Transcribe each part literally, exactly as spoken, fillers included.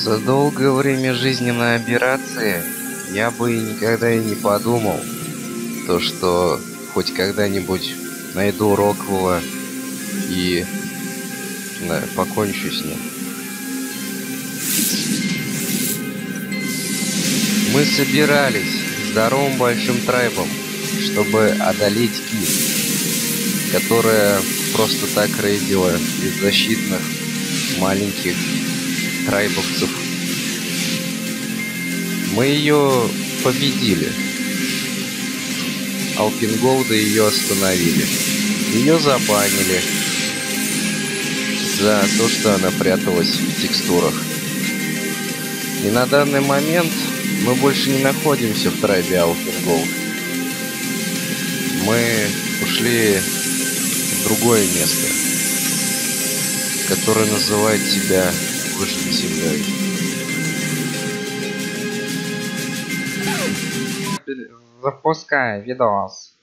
За долгое время жизненной операции я бы никогда и не подумал, то что хоть когда-нибудь найду Роквелла и да, покончу с ним. Мы собирались здоровым большим трайбом, чтобы одолеть Ки, которая просто так рейдила беззащитных маленьких трайбовцев. Мы ее победили. Алпинголды ее остановили. Ее забанили за то, что она пряталась в текстурах. И на данный момент мы больше не находимся в трайбе Алпинголд. Мы ушли в другое место, которое называет себя Выжженной землей. Запускай видос.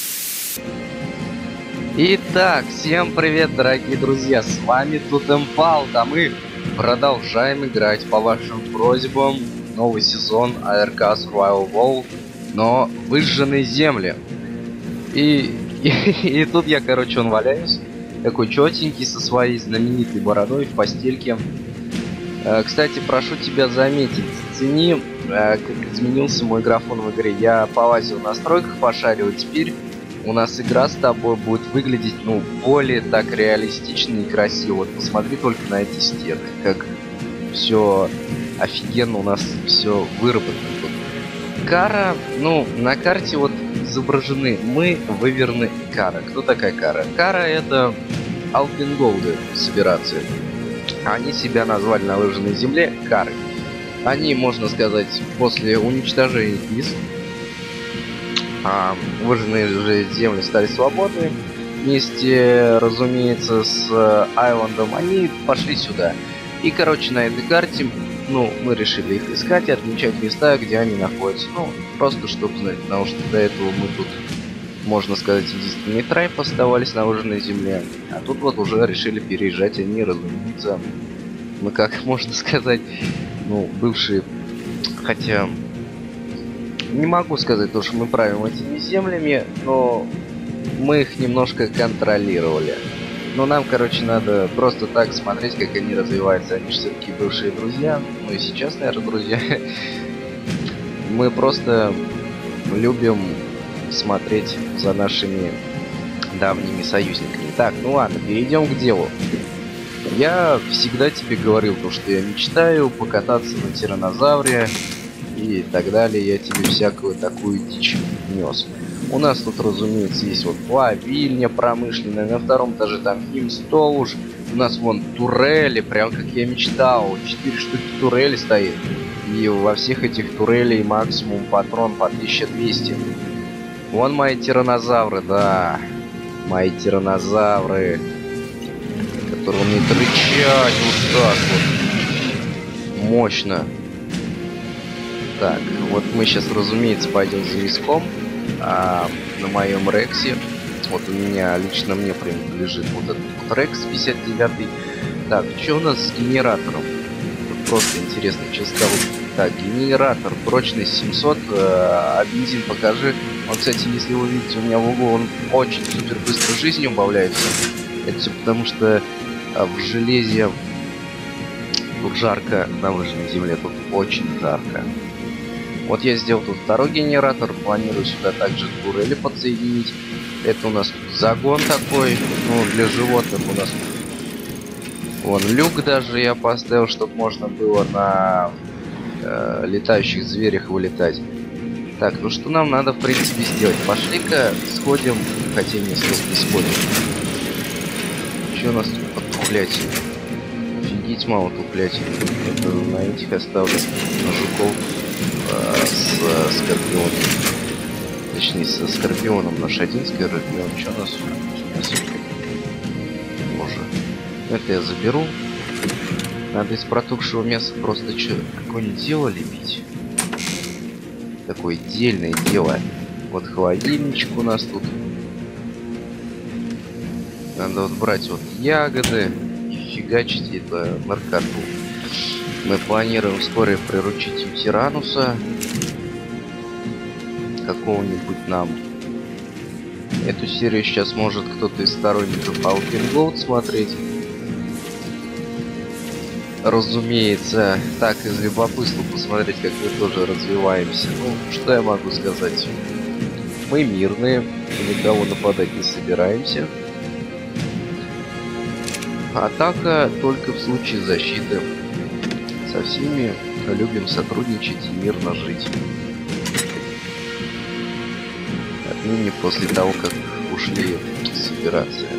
Итак, всем привет, дорогие друзья, с вами Тутемфалт, а мы продолжаем играть по вашим просьбам новый сезон АРК Survival World, но Выжженные земли. И, и, и тут я, короче, он валяюсь, такой четенький со своей знаменитой бородой в постельке. Кстати, прошу тебя заметить, цени, как изменился мой графон в игре. Я полазил в настройках, пошарил, теперь у нас игра с тобой будет выглядеть, ну, более так реалистично и красиво. Вот посмотри только на эти стены, как все офигенно у нас все выработано. Кара, ну, на карте вот изображены мы, Выверны и Кара. Кто такая Кара? Кара — это Алпинголды собираться. Они себя назвали на Выжженной земле Карой. Они, можно сказать, после уничтожения Кис, а, Выжженные же земли стали свободны. Вместе, разумеется, с Айландом они пошли сюда. И, короче, на этой карте, ну, мы решили их искать и отмечать места, где они находятся. Ну, просто чтобы знать, потому что до этого мы тут, можно сказать, единственный трайп оставались на Выжженной земле. А тут вот уже решили переезжать они, разумеется. Мы, как можно сказать, ну, бывшие, хотя не могу сказать то, что мы правим этими землями, но мы их немножко контролировали. Но нам, короче, надо просто так смотреть, как они развиваются. Они же все-таки бывшие друзья, ну и сейчас, наверное, друзья. Мы просто любим смотреть за нашими давними союзниками. Так, ну ладно, перейдем к делу. Я всегда тебе говорил то, что я мечтаю покататься на тираннозавре и так далее. Я тебе всякую такую дичь нес. У нас тут, разумеется, есть вот плавильня промышленная, на втором этаже там химстол. У нас вон турели, прям как я мечтал. Четыре штуки турели стоит. И во всех этих турелей максимум патрон по тысяча двести. Вон мои тираннозавры, да. Мои тираннозавры, которые умеют рычать вот так вот. Мощно. Так, вот мы сейчас, разумеется, пойдем за виском. А, на моем Рексе. Вот у меня, лично мне принадлежит вот этот вот Рекс пятьдесят девятый. Так, что у нас с генератором? Тут просто интересно, что стало. Так, генератор, прочность семьсот, э, а бензин покажи. Он, кстати, если вы видите у меня в углу, он очень супер быстро жизнью убавляется. Это все потому, что а, в железе тут жарко, на Выжженной земле тут очень жарко. Вот я сделал тут второй генератор, планирую сюда также турели подсоединить. Это у нас загон такой, ну, для животных у нас. Вон люк даже я поставил, чтобы можно было на э, летающих зверях вылетать. Так, ну что нам надо, в принципе, сделать? Пошли-ка сходим, хотя не не сходим. Что у нас тут подтуплять? Офигеть мало туплять. Это на этих оставлю, на жуков. С э, скорпионом. Точнее, со скорпионом наш один скорпион. Что у нас? Боже. Это я заберу. Надо из протухшего мяса просто что, какое-нибудь дело лепить. Такое дельное дело. Вот холодильничек у нас тут. Надо вот брать вот ягоды и фигачить это наркоту. Мы планируем вскоре приручить Тирануса какого-нибудь нам. Эту серию сейчас может кто-то из сторонников Alpine Gold смотреть. Разумеется, так из любопытства посмотреть, как мы тоже развиваемся. Ну, что я могу сказать? Мы мирные, никого нападать не собираемся. Атака только в случае защиты. Со всеми любим сотрудничать и мирно жить. Отныне после того, как ушли с операции.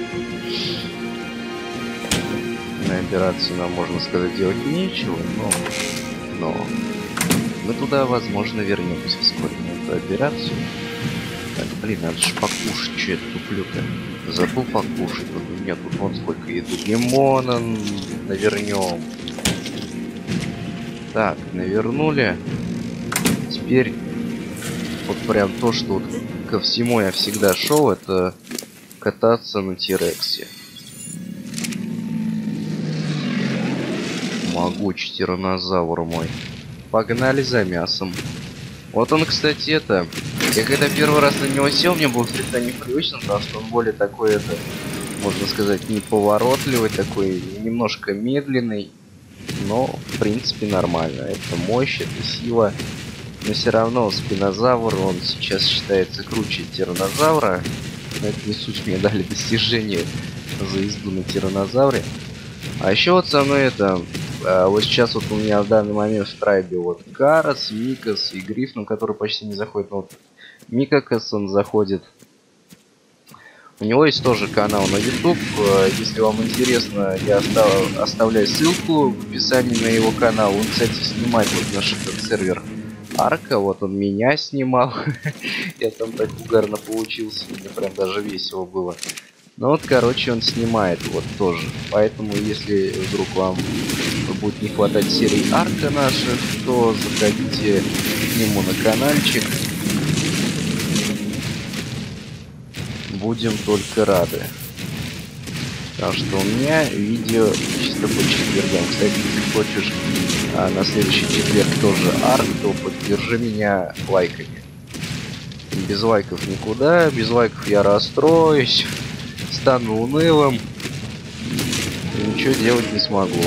На операцию нам, можно сказать, делать нечего, но, но мы туда, возможно, вернемся вскоре на эту операцию. Так, блин, надо же покушать, что я туплю-то. Забыл покушать, вот у меня тут вон сколько еду. Лимона навернем. Так, навернули. Теперь вот прям то, что вот ко всему я всегда шел, это кататься на Тирексе. Могучий тиранозавр мой. Погнали за мясом. Вот он, кстати, это... Я когда первый раз на него сел, мне было слегка непривычно, потому что он более такой, это, можно сказать, неповоротливый, такой немножко медленный. Но, в принципе, нормально. Это мощь, это сила. Но все равно спинозавр, он сейчас считается круче тиранозавра. Но это не суть, мне дали достижение за езду на тиранозавре. А еще вот со мной это... А вот сейчас вот у меня в данный момент в трайбе вот Карас, Микас и Гриф, ну, который почти не заходит. Но вот Микакас, он заходит. У него есть тоже канал на YouTube. Если вам интересно, я остав... оставляю ссылку в описании на его канал. Он, кстати, снимает вот наш этот сервер Арка. Вот он меня снимал. Я там так угарно получился. Мне прям даже весело было. Ну вот, короче, он снимает вот тоже. Поэтому, если вдруг вам будет не хватать серий Арка наших, то заходите к нему на каналчик. Будем только рады. Потому что у меня видео чисто по четвергам. Кстати, если хочешь а, на следующий четверг тоже Арк, то поддержи меня лайками. Без лайков никуда. Без лайков я расстроюсь. Стану унылым. И ничего делать не смогу.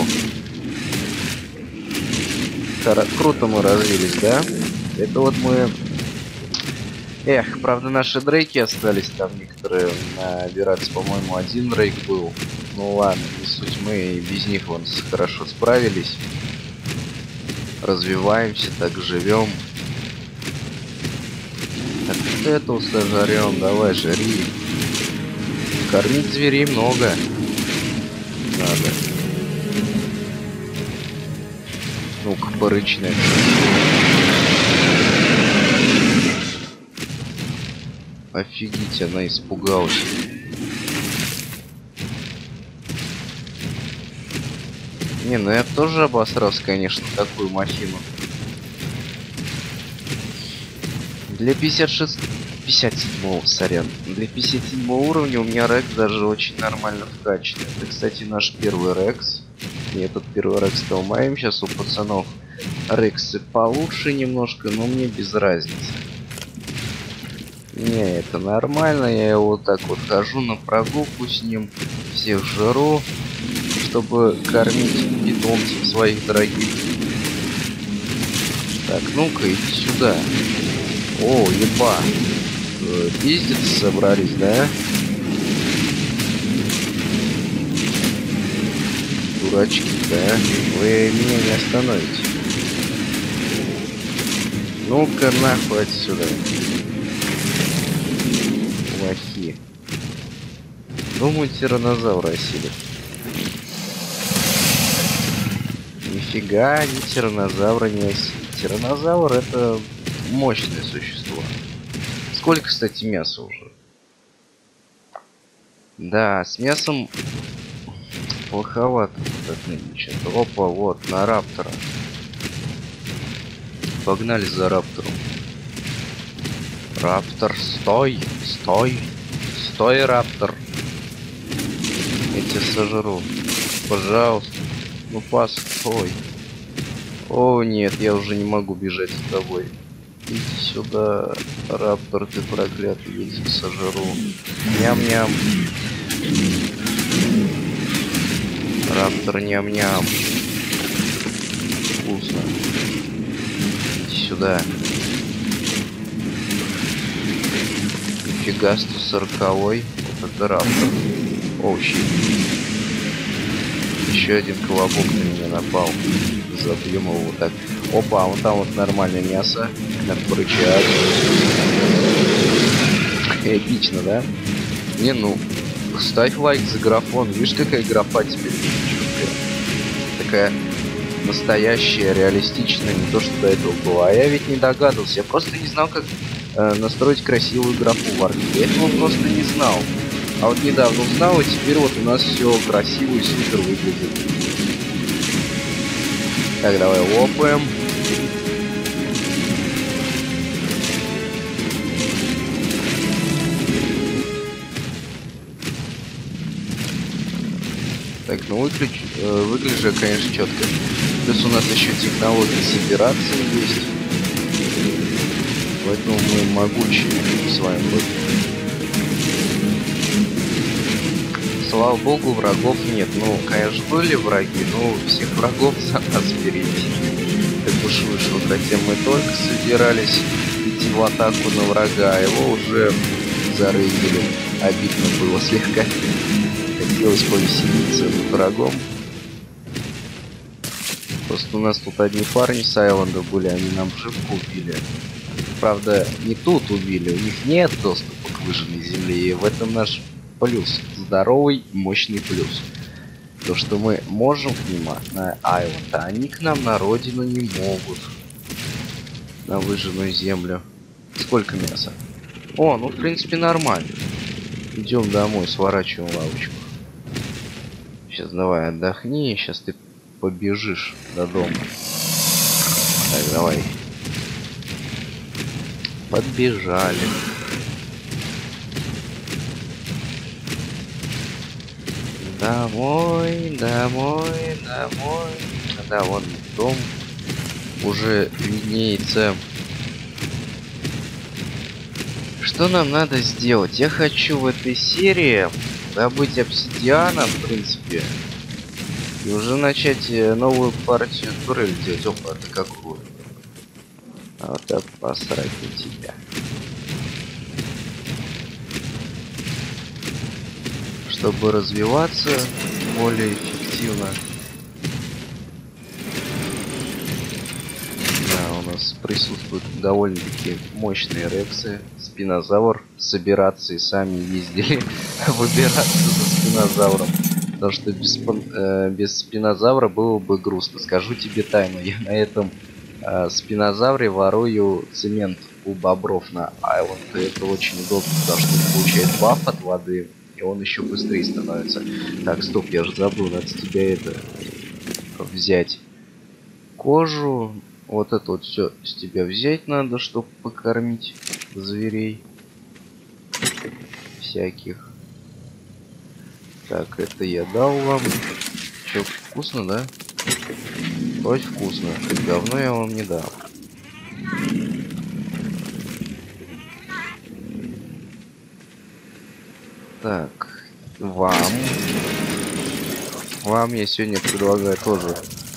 Кар- Круто мы развились, да? Это вот мы... Эх, правда, наши дрейки остались там некоторые набираться, по-моему, один дрейк был. Ну ладно, не суть, мы и без них вон хорошо справились. Развиваемся, так живем. Так, вот это вот сожрем, давай, жри. Кормить зверей много. Надо. Ну-ка, порычная. Офигеть, она испугалась. Не, ну я тоже обосрался, конечно, такую махину. Для пятьдесят шестого... пятьдесят седьмого, сорян. Для пятьдесят седьмого уровня у меня рекс даже очень нормально вкачан. Это, кстати, наш первый рекс. И этот первый рекс толмаем. Сейчас у пацанов рексы получше немножко, но мне без разницы. Не, это нормально. Я вот так вот хожу на прогулку с ним. Всех жру, чтобы кормить питомцев своих дорогих. Так, ну-ка, иди сюда. О, еба. Пиздец собрались, да? Дурачки, да? Вы меня не остановите. Ну-ка, нахуй отсюда. Лохи. Думаю, тиранозавра осилит. Нифига, ни тиранозавра не осилит. Тиранозавр — это мощное существо. Сколько, кстати, мяса уже? Да, с мясом плоховато. Так, ничего. Опа, вот, на раптора. Погнали за раптором. Раптор, стой! Стой! Стой, раптор! Я тебя сожру. Пожалуйста. Ну, постой. О, нет, я уже не могу бежать за тобой. Иди сюда, раптор, ты проклятый, я тебя сожру. Ням-ням. Раптор, ням-ням. Вкусно. Иди сюда. Нифига, сто сороковой. Вот это раптор. Оу, щит. Еще один колобок на меня напал. Забьем его вот так. Опа, вон там вот нормальное мясо. Надо порычать. Эпично, да? Не, ну, ставь лайк за графон. Видишь, какая графа теперь? Такая настоящая, реалистичная, не то, что до этого было. А я ведь не догадывался. Я просто не знал, как э, настроить красивую графу в арке. Я этого просто не знал. А вот недавно узнал, и теперь вот у нас все красиво и супер выглядит. Так, давай лопаем. Так, ну выключ... э, выглядит, конечно, четко. Плюс у нас еще технология собираться есть. Поэтому мы могучие с вами будем. Слава богу, врагов нет. Ну, конечно, были враги, но всех врагов за нас впереди. Так уж вышло, хотя мы только собирались идти в атаку на врага, а его уже зарыгали. Обидно было слегка. Хотелось повеселиться над врагом. Просто у нас тут одни парни с Айленда были, они нам живку убили. Правда, не тут убили, у них нет доступа к выжженной земле, и в этом наш плюс. Здоровый, мощный плюс. То, что мы можем к ним на Айленд, а они к нам на родину не могут. На выжженную землю. Сколько мяса? О, ну в принципе нормально. Идем домой, сворачиваем лавочку. Сейчас давай отдохни, сейчас ты побежишь до дома. Так, давай. Подбежали. Домой, домой, домой. Да, вон дом. Уже виднеется. Что нам надо сделать? Я хочу в этой серии добыть обсидиана, в принципе. И уже начать новую партию турель делать. Опа, ты какую? А вот так посрать на тебя. Чтобы развиваться более эффективно. Да, у нас присутствуют довольно-таки мощные рексы. Спинозавр собираться и сами ездили выбираться за спинозавром. Потому что без, э, без спинозавра было бы грустно. Скажу тебе тайну, я на этом э, спинозавре ворую цемент у бобров на Айленд. И это очень удобно, потому что он получает баф от воды. И он еще быстрее становится. Так, стоп, я же забыл, надо с тебя это взять. Кожу. Вот это вот все с тебя взять надо, чтобы покормить зверей. Всяких. Так, это я дал вам. Че, вкусно, да? Вроде вкусно. Говно я вам не дал. Так, вам. Вам я сегодня предлагаю тоже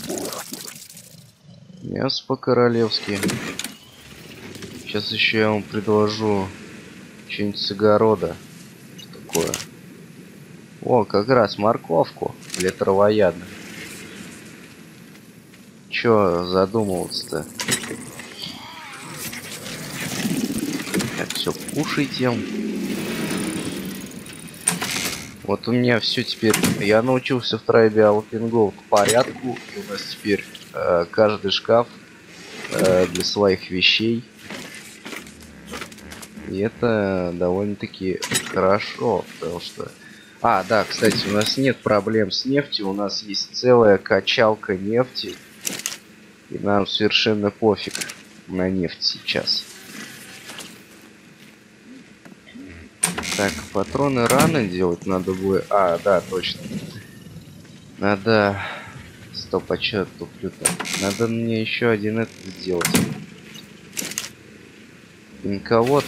мясо по-королевски. Сейчас еще я вам предложу что-нибудь с огорода. Что такое? О, как раз морковку для травоядных. Чё задумываться-то? Так, все, кушайте. Вот у меня все теперь. Я научился в трайбе Alpine Gold порядку. И у нас теперь э, каждый шкаф э, для своих вещей. И это довольно-таки хорошо, потому что... А, да, кстати, у нас нет проблем с нефтью. У нас есть целая качалка нефти. И нам совершенно пофиг на нефть сейчас. Так, патроны рано делать надо будет. А, да, точно. Надо стоп, а чё я туплю-то? Надо мне еще один этот сделать. Пинковод.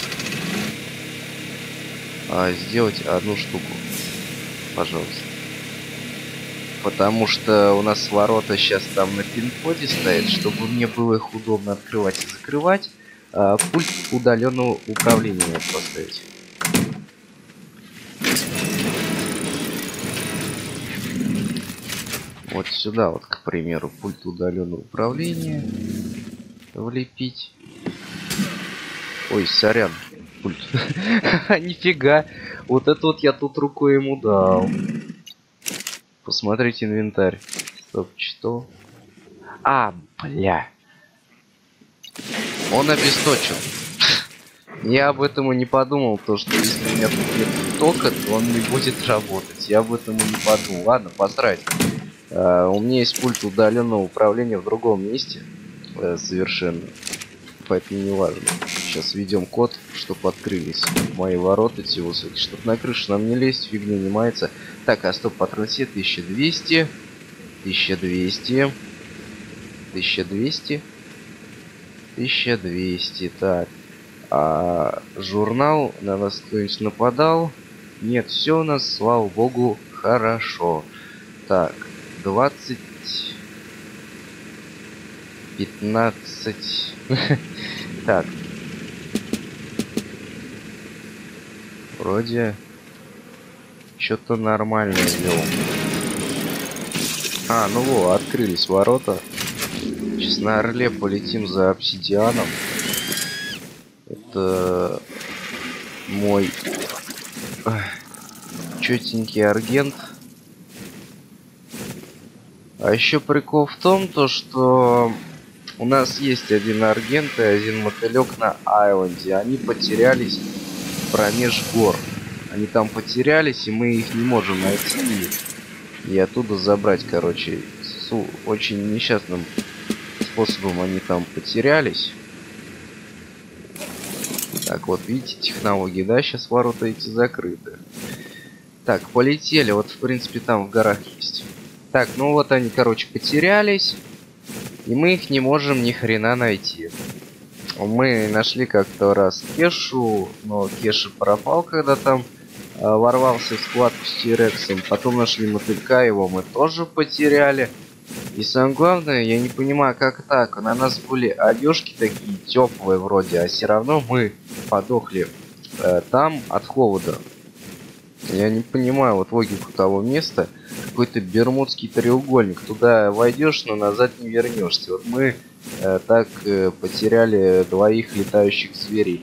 А, сделать одну штуку. Пожалуйста. Потому что у нас ворота сейчас там на пин-коде стоят, чтобы мне было их удобно открывать и закрывать. А, пульт удаленного управления надо поставить. Вот сюда вот, к примеру, пульт удаленного управления влепить. Ой, сорян, пульт. Нифига. Вот это вот я тут рукой ему дал. Посмотрите инвентарь. Стоп, что? А, бля. Он обесточен. Я об этом и не подумал, то что если у меня тут нет тока, то он не будет работать. Я об этом и не подумал. Ладно, посрать. Uh, у меня есть пульт удаленного управления в другом месте. Uh, совершенно. Поэтому не важно. Сейчас введем код, чтобы открылись мои ворота эти высокие. Чтобы на крышу нам не лезть, фигня не мается. Так, а стоп, патрон все тысяча двести. тысяча двести. тысяча двести. тысяча двести. Так. А журнал на нас кто-нибудь нападал? Нет, все у нас, слава богу, хорошо. Так. двадцать, пятнадцать. Так. Вроде что-то нормально вел. А, ну во, открылись ворота. Сейчас на Орле полетим за обсидианом. Это мой четенький аргент. А еще прикол в том, то что у нас есть один аргент и один мотылек на Айленде. Они потерялись промеж гор. Они там потерялись, и мы их не можем найти и оттуда забрать, короче. С очень несчастным способом они там потерялись. Так, вот видите технологии, да? Сейчас ворота эти закрыты. Так, полетели. Вот, в принципе, там в горах есть. Так, ну вот они, короче, потерялись. И мы их не можем ни хрена найти. Мы нашли как-то раз Кешу, но Кеша пропал, когда там э, ворвался в схватку с Тирексом. Потом нашли мотылька, его мы тоже потеряли. И самое главное, я не понимаю, как так. На нас были одежки такие теплые вроде, а все равно мы подохли э, там от холода. Я не понимаю вот логику того места. Какой-то бермудский треугольник. Туда войдешь, но назад не вернешься. Вот мы э, так э, потеряли двоих летающих зверей.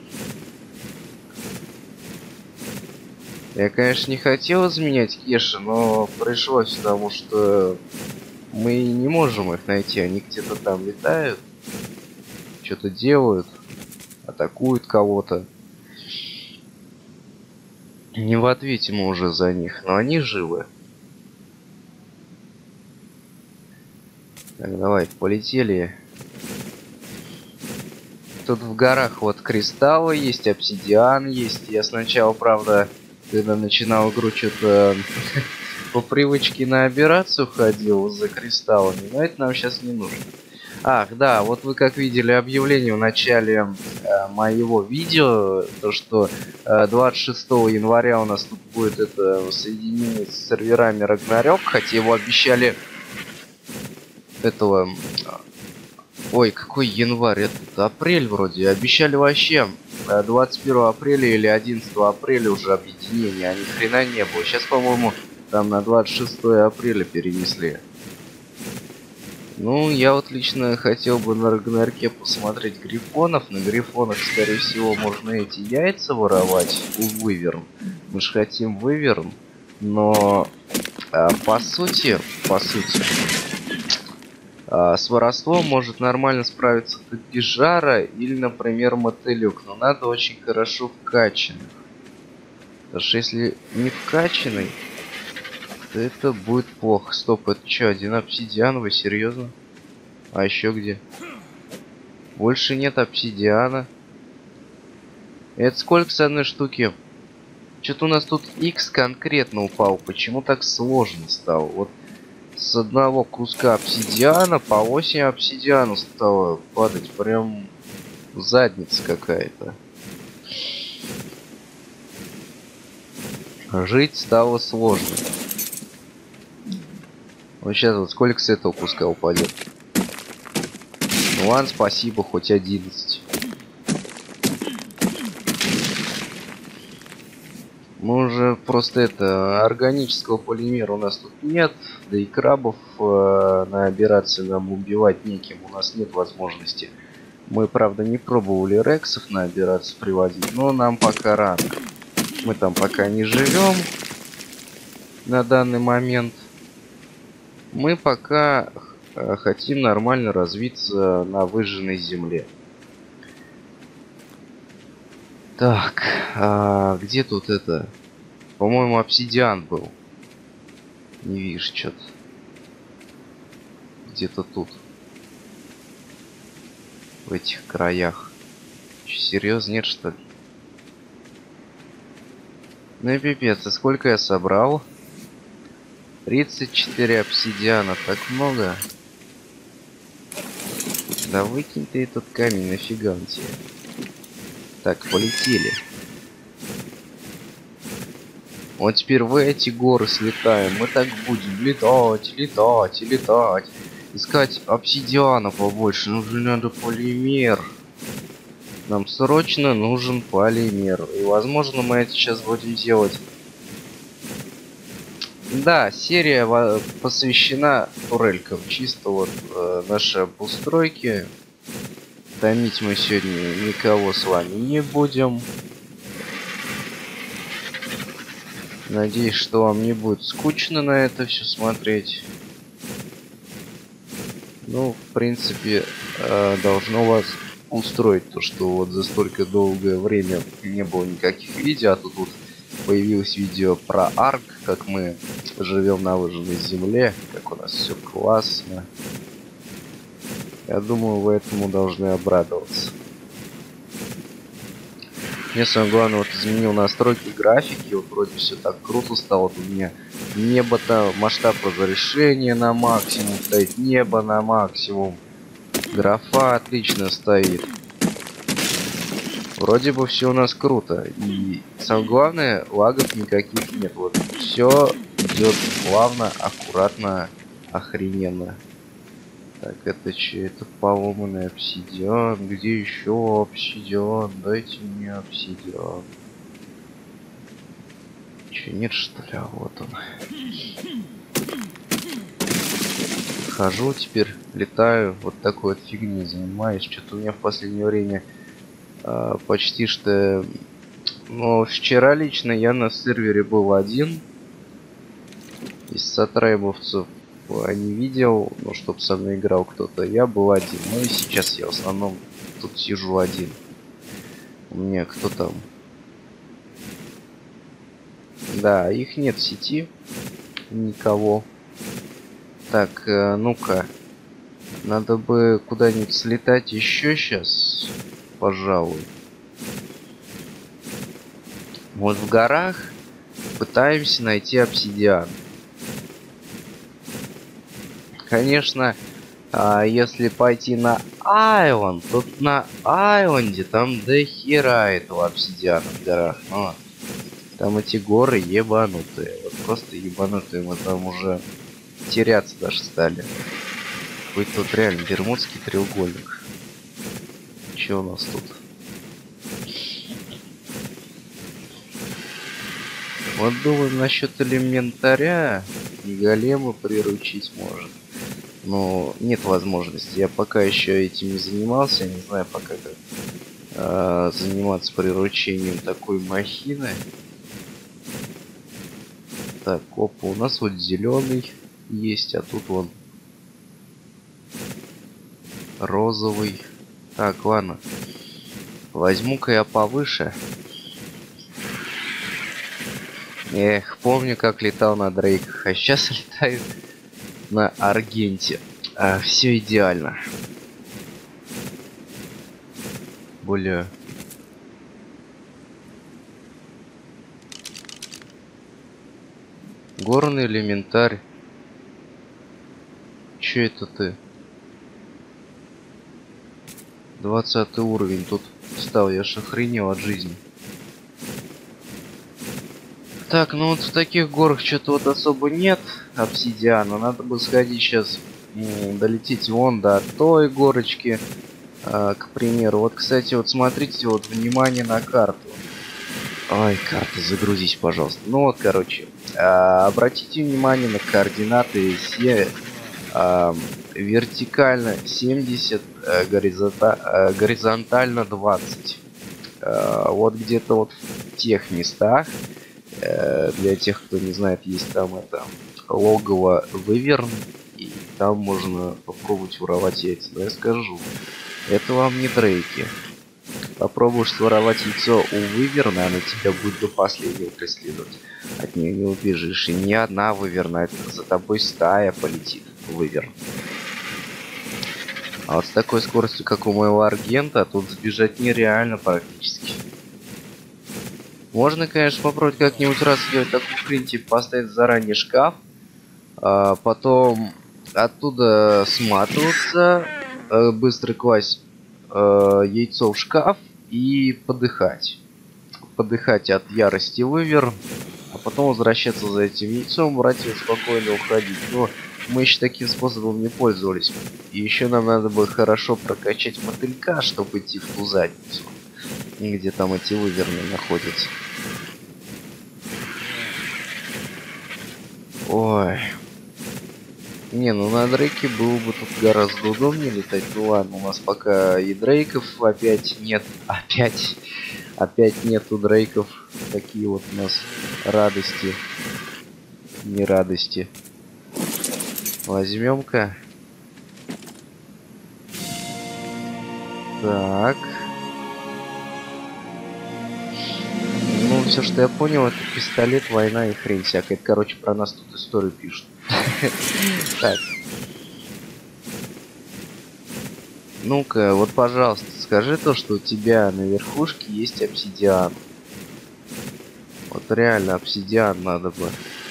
Я, конечно, не хотел изменять Кеши, но пришлось, потому что мы не можем их найти. Они где-то там летают, что-то делают, атакуют кого-то. Не в ответе мы уже за них, но они живы. Так, давай, полетели. Тут в горах вот кристаллы есть, обсидиан есть. Я сначала, правда, когда начинал игру, что-то по привычке на операцию ходил за кристаллами, но это нам сейчас не нужно. Ах, да, вот вы как видели объявление в начале э, моего видео, то что э, двадцать шестого января у нас тут будет это соединение с серверами Рагнарёк, хотя его обещали этого... Ой, какой январь? Это апрель вроде. Обещали вообще двадцать первого апреля или одиннадцатого апреля уже объединение, а ни хрена не было. Сейчас, по-моему, там на двадцать шестое апреля перенесли. Ну, я вот лично хотел бы на Рагнарёке посмотреть грифонов. На грифонах, скорее всего, можно эти яйца воровать у выверн. Мы же хотим выверн. Но а, по сути, по сути, а, с воровством может нормально справиться Гижара или, например, мотылек. Но надо очень хорошо вкачанных. Потому что если не вкачанный, это будет плохо. Стоп, это что, один обсидиан? Вы серьезно? А еще где? Больше нет обсидиана. Это сколько с одной штуки? Что-то у нас тут X конкретно упал. Почему так сложно стало? Вот С одного куска обсидиана по восемь обсидиана стало падать. Прям задница какая-то. Жить стало сложно. Вот сейчас вот сколько с этого куска упадет? Ну ладно, спасибо, хоть одиннадцать. Мы уже просто это, органического полимера у нас тут нет, да и крабов э, на операции нам убивать неким, у нас нет возможности. Мы, правда, не пробовали рексов на операцию приводить, но нам пока рано. Мы там пока не живем на данный момент. Мы пока э, хотим нормально развиться на выжженной земле. Так, а где тут это? По-моему, обсидиан был. Не видишь, что-то. Где-то тут. В этих краях. Че, серьезно, нет, что ли? Ну и пипец, и сколько я собрал? тридцать четыре обсидиана, так много. Да выкинь ты этот камень, нафига он тебе? Так, полетели. Вот теперь в эти горы слетаем. Мы так будем летать, летать и летать. Искать обсидиана побольше. Нужен надо полимер. Нам срочно нужен полимер. И возможно мы это сейчас будем делать. Да, серия посвящена турелькам. Чисто вот э, нашей обустройке. Томить мы сегодня никого с вами не будем. Надеюсь, что вам не будет скучно на это все смотреть. Ну, в принципе, э, должно вас устроить то, что вот за столько долгое время не было никаких видео, а тут вот появилось видео про Арк, как мы живем на выжженной земле, как у нас все классно. Я думаю, вы этому должны обрадоваться. Мне самое главное, вот изменил настройки графики, вот вроде все так круто стало. Вот у меня небо-то, масштаб разрешения на максимум стоит, небо на максимум. Графа отлично стоит. Вроде бы все у нас круто. И самое главное, лагов никаких нет. Вот все идет плавно, аккуратно, охрененно. Так, это че? Это поломанный обсидиан. Где еще обсидиан? Дайте мне обсидиан. Че, нет что ли? А вот он. Хожу теперь, летаю, вот такой вот фигней занимаюсь. Что-то у меня в последнее время э, почти что... Ну, вчера лично я на сервере был один. Из сотрейбовцев не видел, ну, чтоб со мной играл кто-то. Я был один. Ну и сейчас я в основном тут сижу один. У меня кто там? Да, их нет в сети. Никого. Так, э, ну-ка. Надо бы куда-нибудь слетать еще сейчас. Пожалуй. Вот в горах пытаемся найти обсидиан. Конечно, а если пойти на Айленд, тут на Айленде там до хера этого обсидиана в горах. Но там эти горы ебанутые. Вот просто ебанутые. Мы там уже теряться даже стали. Какой тут реально Бермудский треугольник. Че у нас тут? Вот думаю, насчет элементаря и голема приручить может. Но нет возможности. Я пока еще этим не занимался. Я не знаю пока как э, заниматься приручением такой махины. Так, опа, у нас вот зеленый есть, а тут вон розовый. Так, ладно. Возьму-ка я повыше. Эх, помню, как летал на Дрейках, а сейчас летаю на Аргенте. А, все идеально. Более... Горный элементарь. Че это ты? Двадцатый уровень тут стал, я ж охренел от жизни. Так, ну вот в таких горах что-то вот особо нет обсидиана. Надо бы сходить сейчас, долететь вон до той горочки, а, к примеру. Вот, кстати, вот смотрите, вот внимание на карту. Ой, карта, загрузись, пожалуйста. Ну вот, короче, а, обратите внимание на координаты все. А, вертикально семьдесят, а, горизонта, а, горизонтально двадцать. А, вот где-то вот в тех местах, а, для тех, кто не знает, есть там это логово Выверн, и там можно попробовать воровать яйца. Но я скажу, это вам не Дрейки. Попробуешь своровать яйцо у Выверна, она тебя будет до последнего преследовать. От нее не убежишь. И ни одна Выверна, за тобой стая полетит. Выверн. А вот с такой скоростью, как у моего Аргента, тут сбежать нереально практически. Можно, конечно, попробовать как-нибудь раз сделать такую хрень, типа поставить заранее шкаф, а потом оттуда сматываться, быстро класть яйцо в шкаф и подыхать. Подыхать от ярости Выверн, а потом возвращаться за этим яйцом, брать его спокойно уходить. Но мы еще таким способом не пользовались. И еще нам надо бы хорошо прокачать мотылька, чтобы идти в ту задницу, где там эти Выверны находятся. Ой. Не, ну на Дрейке было бы тут гораздо удобнее летать. Ну ладно, у нас пока и Дрейков опять нет. Опять. Опять нету Дрейков. Такие вот у нас радости. Не радости. Возьмем-ка. Так. Ну, все, что я понял, это пистолет, война и хрень всякая. Это, короче, про нас тут историю пишут. Так. Ну-ка, вот, пожалуйста, скажи то, что у тебя на верхушке есть обсидиан. Вот реально обсидиан надо бы.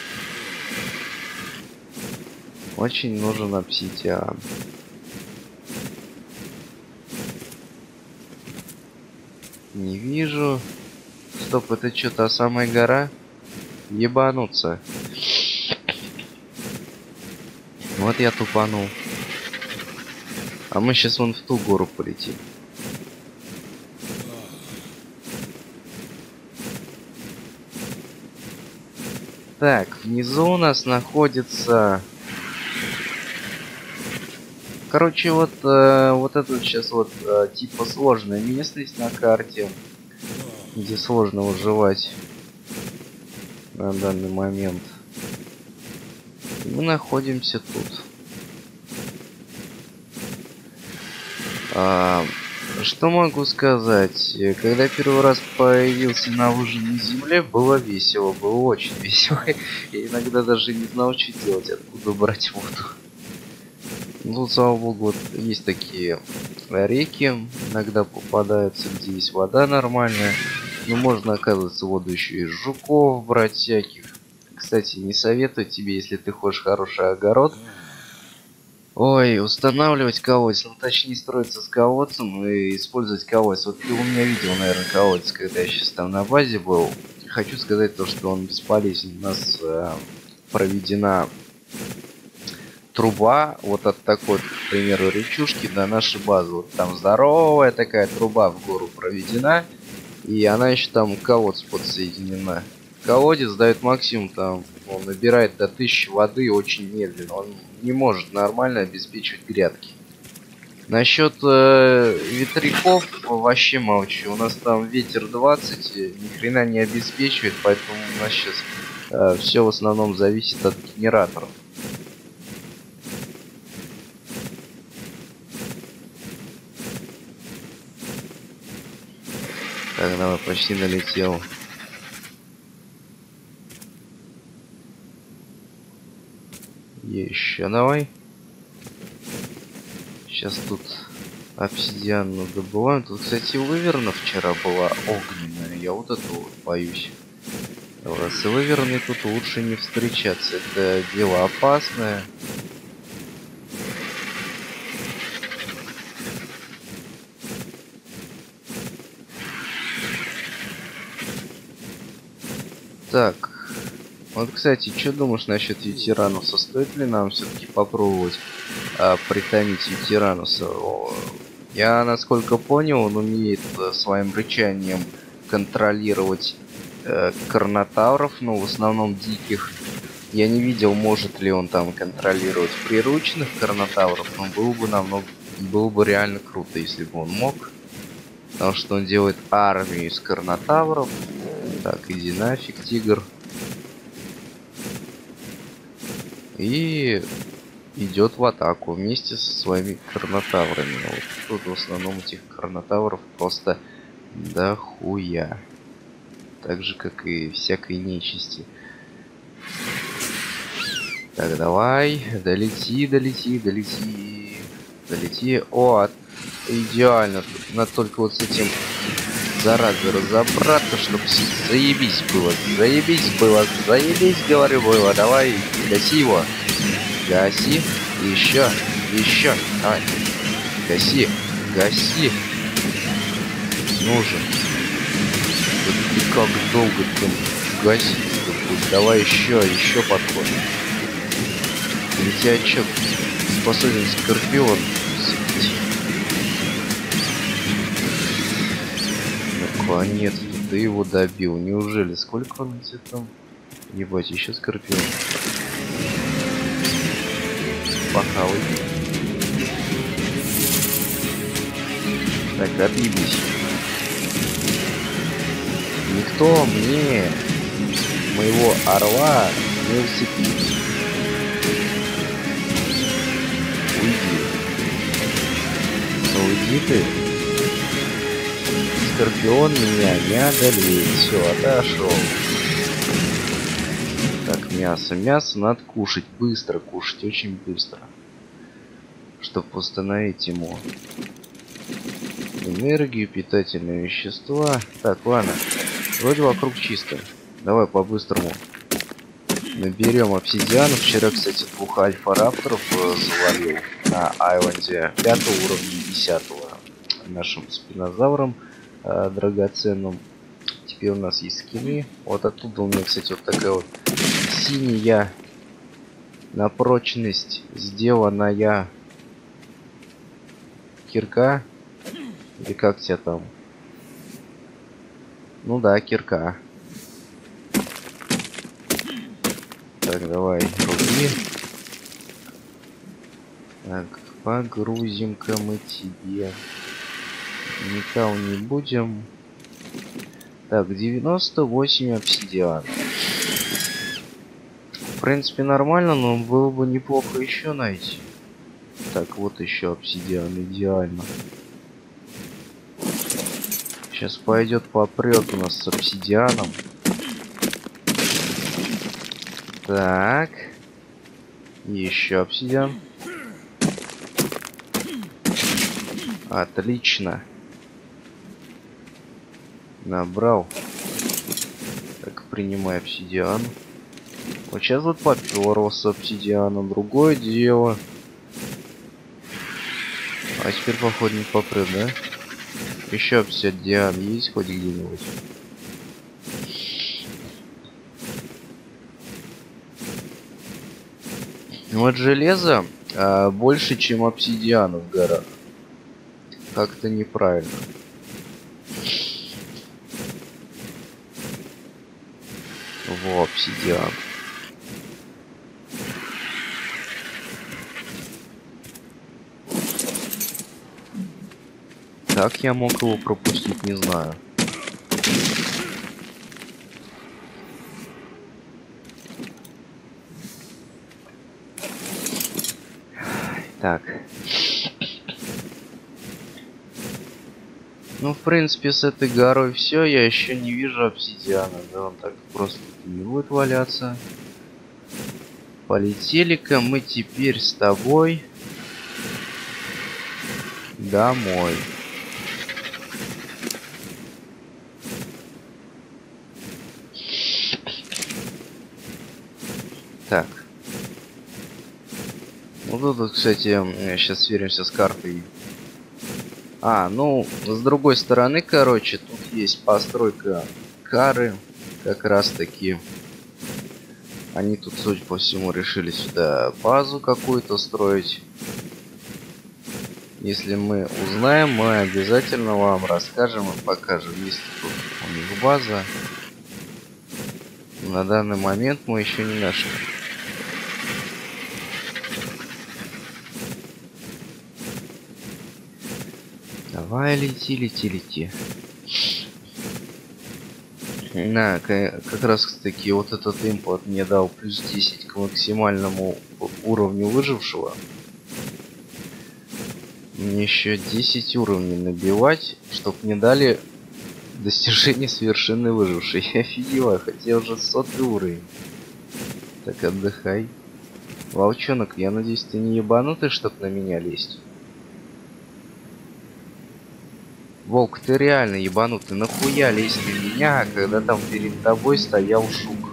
Очень нужен обсидиан. Не вижу. Стоп, это что, та самая гора? Ебануться. Вот я тупанул. А мы сейчас вон в ту гору полетим. Так, внизу у нас находится... Короче, вот, э, вот это сейчас вот э, типа сложная местность на карте, где сложно выживать на данный момент. Мы находимся тут. А, что могу сказать? Когда первый раз появился на выжженной земле, было весело, было очень весело. Я иногда даже не знал, что делать, откуда брать воду. Ну, слава богу, вот есть такие реки, иногда попадаются, где есть вода нормальная. Но можно, оказывается, воду еще из жуков брать всяких. Кстати, не советую тебе, если ты хочешь хороший огород, ой, устанавливать колодец, ну точнее строиться с колодцем и использовать колодец. Вот ты у меня видел, наверное, колодец, когда я сейчас там на базе был. Хочу сказать то, что он бесполезен. У нас э, проведена труба вот от такой, к примеру, речушки до нашей базы. Вот там здоровая такая труба в гору проведена, и она еще там к колодцу подсоединена. Колодец дает максимум, там он набирает до тысячи воды очень медленно. Он не может нормально обеспечивать грядки. Насчет э, ветряков вообще молчу. У нас там ветер двадцать, ни хрена не обеспечивает, поэтому у нас сейчас э, все в основном зависит от генераторов. Так, давай, почти долетел. Еще давай. Сейчас тут обсидиан добываем. Тут, кстати, Выверна вчера была огненная. Я вот эту вот боюсь. С Выверной тут лучше не встречаться. Это дело опасное. Так. Вот, кстати, что думаешь насчет ветерануса? Стоит ли нам все-таки попробовать а, притомить ветерануса? О, я, насколько понял, он умеет а, своим рычанием контролировать э, карнотавров, ну, в основном диких. Я не видел, может ли он там контролировать прирученных карнотавров, но было бы намного, было бы реально круто, если бы он мог. Потому что он делает армию из карнотавров. Так, иди нафиг, тигр. И идет в атаку вместе со своими карнотаврами. Вот тут в основном этих карнотавров просто дохуя. Так же, как и всякой нечисти. Так, давай. Долети, долети, долети. Долети. О, идеально. Надо только вот с этим заразой разобраться, чтобы заебись было. Заебись было. Заебись, говорю, было. Давай, гаси его. Гаси. Еще. Еще. Давай. Гаси. Гаси. Нужен. Ты как долго ты гасить? Давай еще, еще подход. Для тебя что, способен скорпион? Наконец-то ты его добил. Неужели? Сколько он тебе там? Ебать, еще скорпион. Похавай. Так, отъебись. Никто мне моего орла не усыпит. Уйди. Ну уйди ты. Скорпион меня не одолеет. Все, отошел. Так, мясо. Мясо надо кушать. Быстро кушать. Очень быстро. Чтобы восстановить ему энергию, питательные вещества. Так, ладно. Вроде вокруг чисто. Давай по-быстрому наберем обсидиану. Вчера, кстати, двух альфа-рапторов завалил на айленде пятого уровня и десятого. Нашим спинозавром э, драгоценным. Теперь у нас есть скины. Вот оттуда у меня, кстати, вот такая вот синяя на прочность сделанная кирка. Или как тебя там? Ну да, кирка. Так, давай, руби. Так, погрузим-ка мы тебе. Никого не будем. Так, девяносто восемь обсидиан. В принципе, нормально, но было бы неплохо еще найти. Так, вот еще обсидиан, идеально. Сейчас пойдет попрет у нас с обсидианом. Так. Еще обсидиан. Отлично. Набрал. Так, принимай обсидиан. Вот сейчас вот поперло с обсидианом. Другое дело. А теперь, походу, не попрет, да? Еще обсидиан есть хоть где-нибудь? Вот железо а, больше, чем обсидиана в горах. Как-то неправильно. Во, обсидиан. Как я мог его пропустить, не знаю. Так. Ну, в принципе, с этой горой все. Я еще не вижу обсидиана. Да, он так просто не будет валяться. Полетели-ка мы теперь с тобой домой. Так. Вот тут, кстати, сейчас сверимся с картой. А, ну, с другой стороны, короче, тут есть постройка кары. как раз таки они тут, судя по всему, решили сюда базу какую-то строить. Если мы узнаем, мы обязательно вам расскажем и покажем. Есть тут у них база. На данный момент мы еще не нашли. Давай, лети, лети, лети. На, как раз таки вот этот импорт мне дал плюс десять к максимальному уровню выжившего. Мне еще десять уровней набивать, чтоб мне дали достижение совершенной выжившей. Я офигеваю, хотя уже сотый уровень. Так, отдыхай. Волчонок, я надеюсь, ты не ебанутый, чтоб на меня лезть? Волк, ты реально ебанутый. Нахуя лезть на меня, когда там перед тобой стоял жук?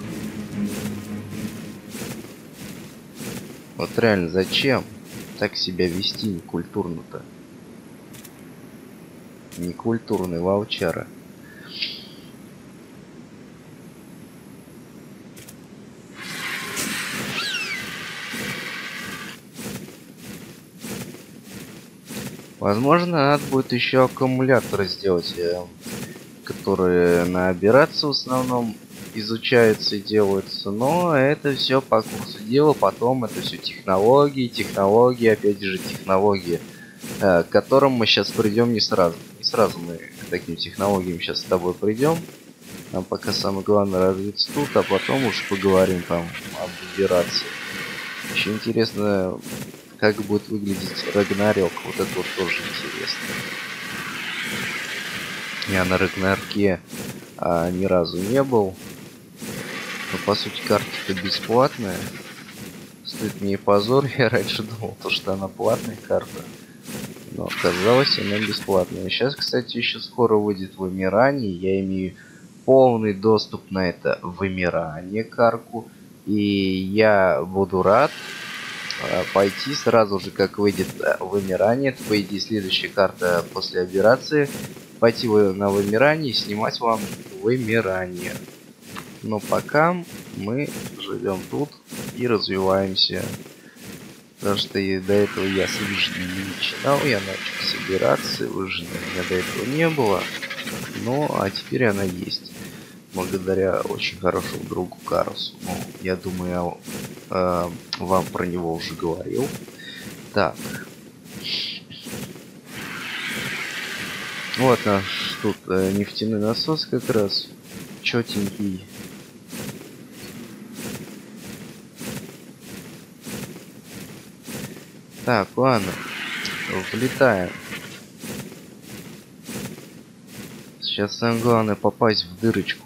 Вот реально, зачем так себя вести некультурно-то? Некультурный волчара. Возможно, надо будет еще аккумуляторы сделать, которые на операции в основном изучаются и делаются, но это все по курсу дела. Потом это все технологии, технологии, опять же технологии, к которым мы сейчас придем не сразу. Не сразу мы к таким технологиям сейчас с тобой придем. Нам пока самое главное развиться тут, а потом уж поговорим там об операции. Еще интересно, как будет выглядеть Рагнарёк. Вот это вот тоже интересно. Я на Рагнарке а, ни разу не был. Но по сути карта-то бесплатная. Стоит мне и позор. Я раньше думал, то, что она платная карта. Но оказалось, она бесплатная. Сейчас, кстати, еще скоро выйдет вымирание. Я имею полный доступ на это вымирание карку. И я буду рад пойти сразу же, как выйдет вымирание. Это, по идее, следующая карта после операции. Пойти на вымирание и снимать вам вымирание. Но пока мы живем тут и развиваемся. Потому что и до этого я с выжженной не начинал. Я начал собираться. Выжженной у меня до этого не было. Ну, а теперь она есть. Благодаря очень хорошему другу Карусу. Ну, я думаю, я э, вам про него уже говорил. Так. Вот наш тут э, нефтяной насос как раз. Чётенький. Так, ладно. Влетаем. Сейчас самое главное попасть в дырочку.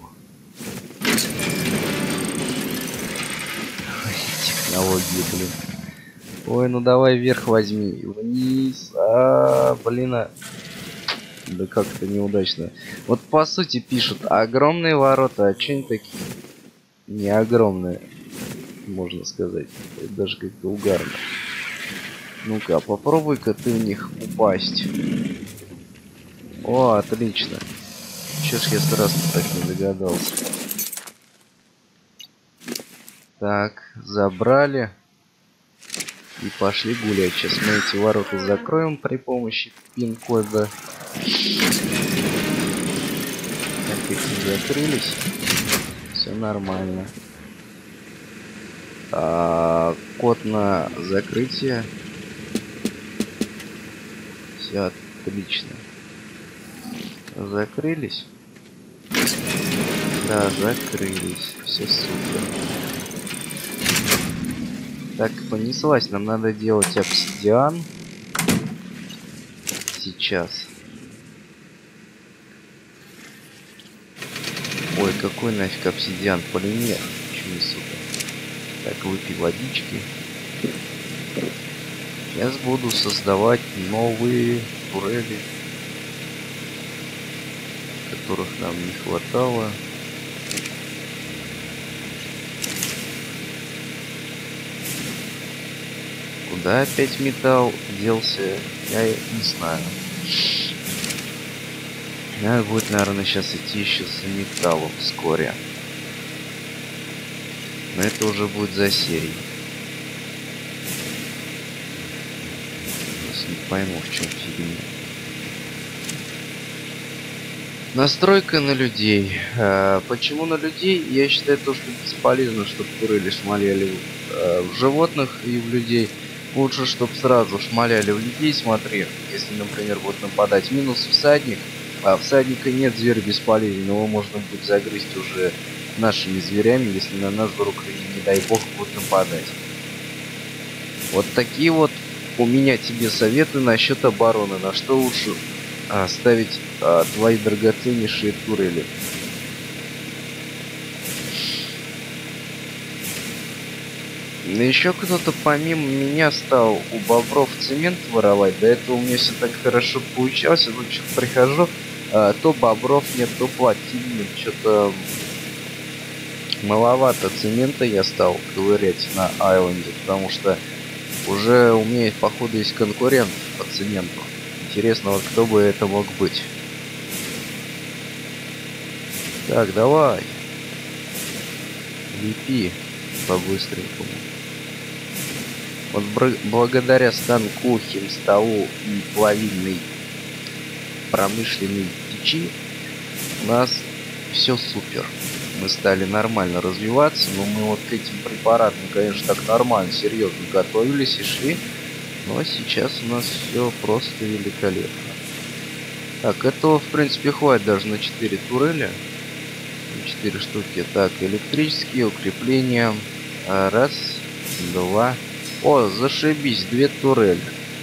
Технологии, блин. Ой, ну давай вверх возьми. Вниз. А, блин. А... Да как-то неудачно. Вот по сути пишут огромные ворота, а что они такие? Не огромные, можно сказать. Это даже как-то угарно. Ну-ка, попробуй-ка ты в них упасть. О, отлично. Чё ж я сразу так не догадался. Так, забрали. И пошли гулять. Сейчас мы эти ворота закроем при помощи пин-кода. Так, эти закрылись. Все нормально. А, код на закрытие. Все отлично. Закрылись? Да, закрылись. Все супер. Так, понеслась. Нам надо делать обсидиан. Сейчас. Ой, какой нафиг обсидиан? Полимер. Почему не супер? Так, выпей водички. Сейчас буду создавать новые турели, которых нам не хватало. Куда опять металл делся, я не знаю. Надо будет, наверное, сейчас идти еще за металлом вскоре. Но это уже будет за серией. Не пойму, в чем фигня. Настройка на людей. А, почему на людей? Я считаю, то, что бесполезно, чтобы турели шмаляли а, в животных и в людей. Лучше, чтобы сразу шмаляли в людей. Смотри, если, например, будет нападать минус всадник, а всадника нет, зверь бесполезен, его можно будет загрызть уже нашими зверями, если на нас вдруг, не дай бог, будут нападать. Вот такие вот у меня тебе советы насчет обороны. На что лучше а, ставить а, твои драгоценнейшие турели. Еще кто-то помимо меня стал у бобров цемент воровать. До этого у меня все так хорошо получалось. Я тут что-то прихожу, а, то бобров нет, то плотин. Что-то маловато цемента я стал ковырять на айленде, потому что уже у меня, походу, есть конкурент по цементу. Интересно, вот кто бы это мог быть. Так, давай. Лепи по-быстренькому. Вот благодаря станку, химстолу и плавильной промышленной печи у нас все супер. Мы стали нормально развиваться, но мы вот к этим препаратам, конечно, так нормально, серьезно готовились и шли. Но сейчас у нас все просто великолепно. Так, этого, в принципе, хватит даже на четыре турели. четыре штуки. Так, электрические укрепления. Раз, два. О, зашибись, две турели.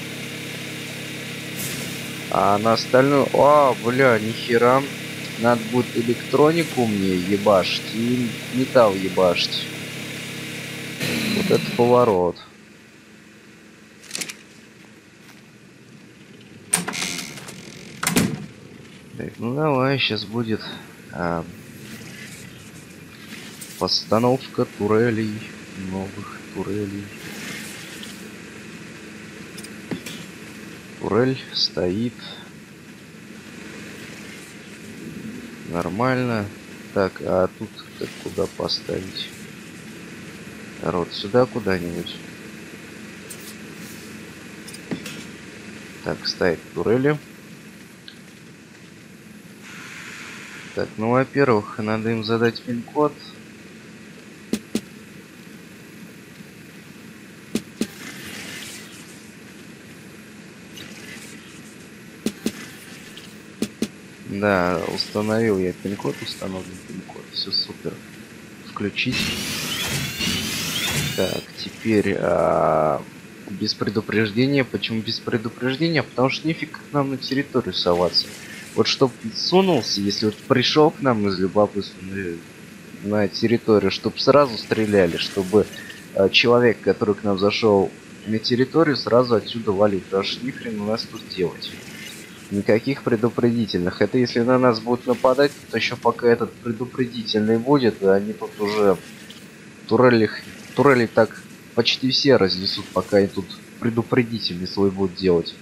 А на остальную... А, бля, нихера. Надо будет электронику мне ебашить и металл ебашить. Вот это поворот. Так, ну давай, сейчас будет а, постановка турелей, новых турелей. Турель стоит. Нормально. Так, а тут так куда поставить? Народ, сюда куда-нибудь. Так, ставить турели. Так, ну, во-первых, надо им задать пин-код. Да, установил я пин-код, установлен пин-код, все супер. Включить. Так, теперь а, без предупреждения. Почему без предупреждения? Потому что нифиг к нам на территорию соваться. Вот чтоб сунулся, если вот пришел к нам из любопытства на территорию, чтобы сразу стреляли, чтобы а, человек, который к нам зашел на территорию, сразу отсюда валить. Потому что ни хрена у нас тут делать. Никаких предупредительных. Это если на нас будут нападать, то еще пока этот предупредительный будет, они тут уже турели, турели так почти все разнесут, пока они тут предупредительный свой будут делать.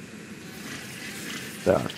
Так.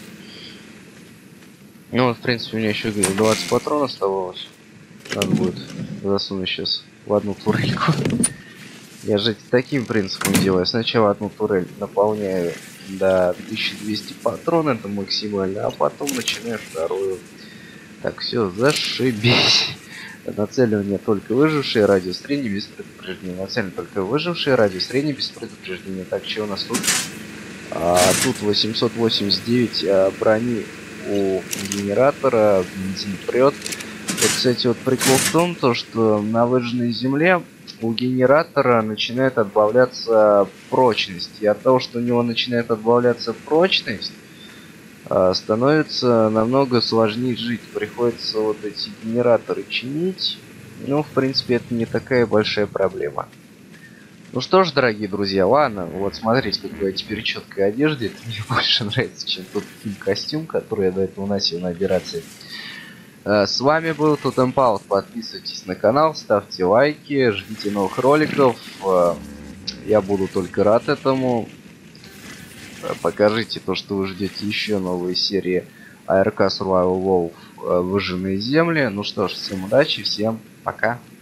Ну вот, в принципе, у меня еще двадцать патронов оставалось. Надо будет засунуть сейчас в одну турельку. Я же таким принципом делаю. Сначала одну турель наполняю до тысячи двухсот патронов, это максимально, а потом начинаю вторую. Так, все, зашибись. Нацеливание только выжившие, радиус средний без предупреждения. Нацеливание только выжившие, радиус средний без предупреждения. Так, что у нас тут? А, тут восемьсот восемьдесят девять а, брони у генератора, бензин прет. Вот, кстати, вот прикол в том, то, что на выжженной земле у генератора начинает отбавляться прочность. И от того, что у него начинает отбавляться прочность, становится намного сложнее жить. Приходится вот эти генераторы чинить. Ну, в принципе, это не такая большая проблема. Ну что ж, дорогие друзья, ладно. Вот смотрите, какой я теперь четкой одежде. Это мне больше нравится, чем тот костюм, который я до этого носил на операции. С вами был Тотемпаут. Подписывайтесь на канал, ставьте лайки, ждите новых роликов. Я буду только рад этому. Покажите то, что вы ждете еще новые серии эй эр ка Survival Wolf выжженные земли. Ну что ж, всем удачи, всем пока.